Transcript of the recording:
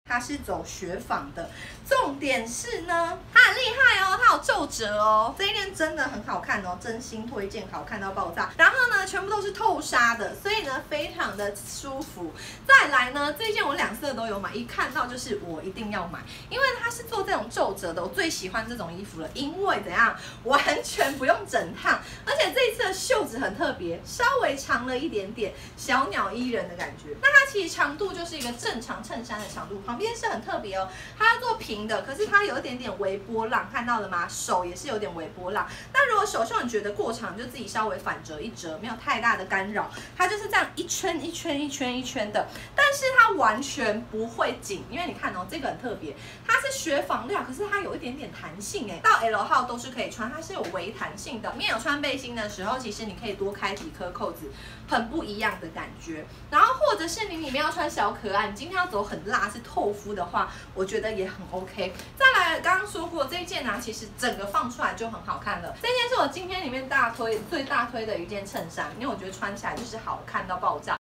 它是走雪纺的，重点是呢，它很厉害哦，它有皱褶哦。这一件真的很好看哦，真心推荐，好看到爆炸。然后呢，全部都是透纱的，所以呢非常的舒服。再来呢，这一件我2色都有买，一看到就是我一定要买，因为它是做这种皱褶的，我最喜欢这种衣服了，因为怎样，完全不用整烫，而且这一次的袖子很特别，稍微长了一点点，小鸟依人的感觉。那它其实长度就是一个正常衬衫的长度，旁边是很特别哦，它要做平的，可是它有一点点微波浪，看到了吗？手也是有点微波浪。那如果手袖你觉得过长，就自己稍微反折一折，没有太大的干扰。它就是这样一圈一圈一圈一圈的，但是它完全不会紧，因为你看哦，这个很特别，它是雪纺料，可是它有一点点弹性哎，到 L 号都是可以穿，它是有微弹性的。里面有穿背心的时候，其实你可以多开几颗扣子，很不一样的感觉。然后或者是你里面要穿小可爱，你今天要走很辣是透肤的话，我觉得也很 OK。再来，刚刚说过这一件呢，其实整个放出来就很好看了。这件是我今天里面最大推的一件衬衫，因为我觉得穿起来就是好看到爆炸。